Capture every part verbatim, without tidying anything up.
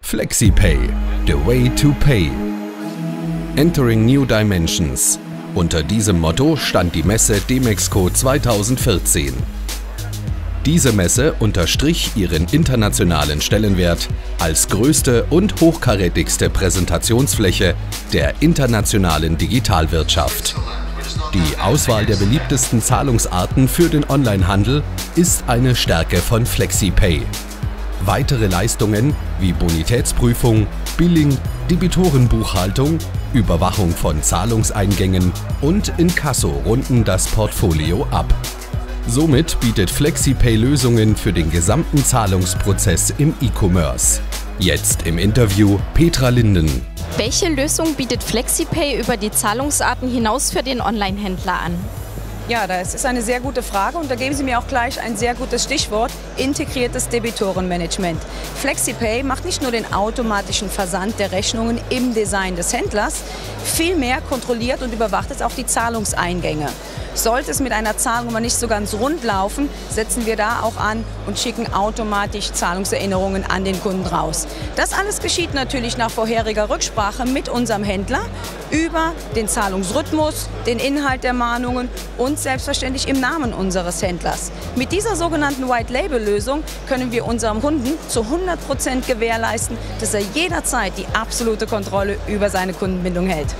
FlexiPay, the way to pay. Entering new dimensions. Unter diesem Motto stand die Messe Demexco zweitausendvierzehn. Diese Messe unterstrich ihren internationalen Stellenwert als größte und hochkarätigste Präsentationsfläche der internationalen Digitalwirtschaft. Die Auswahl der beliebtesten Zahlungsarten für den Onlinehandel ist eine Stärke von FlexiPay. Weitere Leistungen wie Bonitätsprüfung, Billing, Debitorenbuchhaltung, Überwachung von Zahlungseingängen und Inkasso runden das Portfolio ab. Somit bietet FlexiPay Lösungen für den gesamten Zahlungsprozess im E-Commerce. Jetzt im Interview Petra Linden. Welche Lösung bietet FlexiPay über die Zahlungsarten hinaus für den Onlinehändler an? Ja, das ist eine sehr gute Frage und da geben Sie mir auch gleich ein sehr gutes Stichwort: integriertes Debitorenmanagement. FlexiPay macht nicht nur den automatischen Versand der Rechnungen im Design des Händlers, vielmehr kontrolliert und überwacht es auch die Zahlungseingänge. Sollte es mit einer Zahlung aber nicht so ganz rund laufen, setzen wir da auch an und schicken automatisch Zahlungserinnerungen an den Kunden raus. Das alles geschieht natürlich nach vorheriger Rücksprache mit unserem Händler über den Zahlungsrhythmus, den Inhalt der Mahnungen und selbstverständlich im Namen unseres Händlers. Mit dieser sogenannten White-Label-Lösung können wir unserem Kunden zu hundert Prozent gewährleisten, dass er jederzeit die absolute Kontrolle über seine Kundenbindung hält.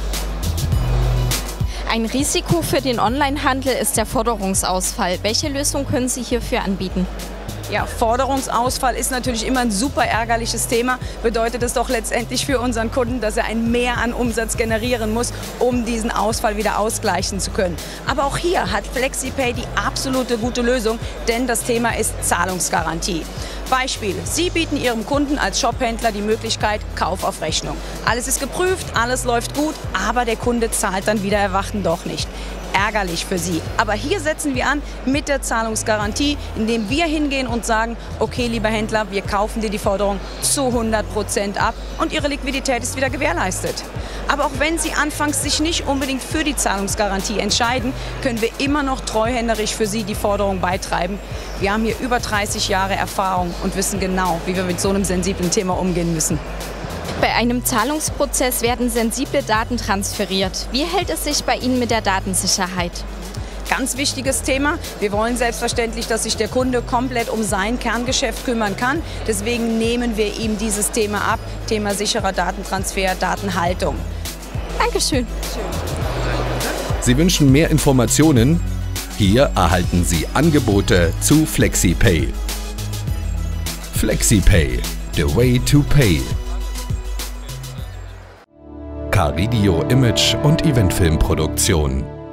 Ein Risiko für den Onlinehandel ist der Forderungsausfall. Welche Lösung können Sie hierfür anbieten? Ja, Forderungsausfall ist natürlich immer ein super ärgerliches Thema. Bedeutet es doch letztendlich für unseren Kunden, dass er ein Mehr an Umsatz generieren muss, um diesen Ausfall wieder ausgleichen zu können. Aber auch hier hat FlexiPay die absolute gute Lösung, denn das Thema ist Zahlungsgarantie. Beispiel: Sie bieten Ihrem Kunden als Shophändler die Möglichkeit Kauf auf Rechnung. Alles ist geprüft, alles läuft gut, aber der Kunde zahlt dann wieder erwarten doch nicht. Ärgerlich für Sie. Aber hier setzen wir an mit der Zahlungsgarantie, indem wir hingehen und sagen: Okay, lieber Händler, wir kaufen dir die Forderung zu hundert Prozent ab und Ihre Liquidität ist wieder gewährleistet. Aber auch wenn Sie anfangs sich nicht unbedingt für die Zahlungsgarantie entscheiden, können wir immer noch treuhänderisch für Sie die Forderung beitreiben. Wir haben hier über dreißig Jahre Erfahrung und wissen genau, wie wir mit so einem sensiblen Thema umgehen müssen. Bei einem Zahlungsprozess werden sensible Daten transferiert. Wie hält es sich bei Ihnen mit der Datensicherheit? Ganz wichtiges Thema. Wir wollen selbstverständlich, dass sich der Kunde komplett um sein Kerngeschäft kümmern kann. Deswegen nehmen wir ihm dieses Thema ab. Thema sicherer Datentransfer, Datenhaltung. Dankeschön. Sie wünschen mehr Informationen? Hier erhalten Sie Angebote zu FlexiPay. FlexiPay, the way to pay. Caridio Image und Eventfilmproduktion.